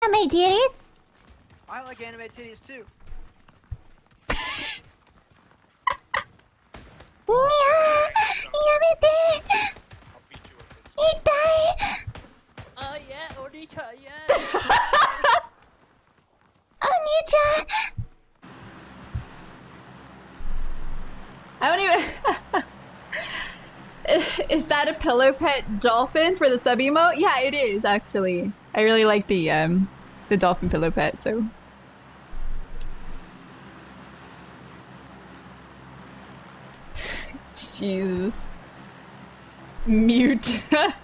Anime titties? I like anime titties too. Yamete! Itai! Oh yeah, Onika, yeah. Oni-chan! I don't even... Is that a pillow pet dolphin for the sub emote? Yeah, it is actually. I really like the dolphin pillow pet, so... Jesus. Mute.